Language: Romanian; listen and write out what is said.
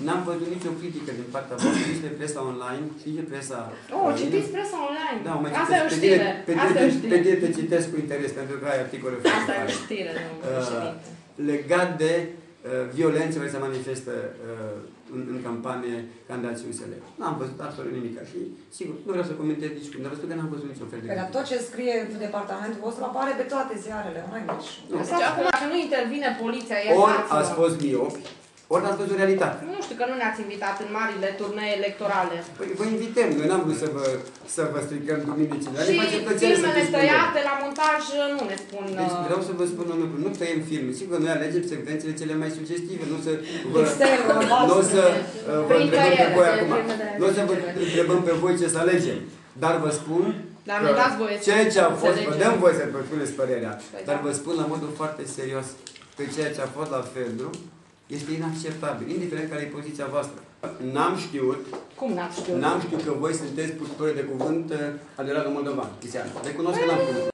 N-am văzut nicio critică din partea voastră, nici de presa online, nici de presa... Citiți presa online. Da, mai asta e o știre. Pe tine te citesc cu interes, pentru că ai articole foarte Asta e o știre, domnul președinte. Legat de violențe care se manifestă în campanie candidații USL. N-am văzut absolut nimic. Și, sigur, nu vreau să comentez nici cum, dar vă spun că n-am văzut niciun fel de... Dar tot ce scrie departamentul vostru apare pe toate ziarele, nu mai mici. Deci acum, că nu intervine poliția, ori ați fost miopi, ori ați văzut realitate. Nu știu că nu ne-ați invitat în marile turnee electorale. Păi vă invităm, noi n-am vrut să vă stricăm duminicile. Și filmele tăiate la montaj nu ne spun... Deci vreau să vă spun un lucru, nu tăiem filme. Sigur, noi alegem secvențele cele mai sugestive, nu să vă întrebăm pe voi ce să alegem. Dar vă spun că ceea ce a fost, vă dăm voie să vă spuneți părerea, dar vă spun la modul foarte serios că ceea ce a fost la Feldru este inacceptabil, indiferent care e poziția voastră. N-am știut. Cum n-ați știut? N-am știut că voi sunteți purtători de cuvânt aderat la Moldovan. Recunosc că n-am știut.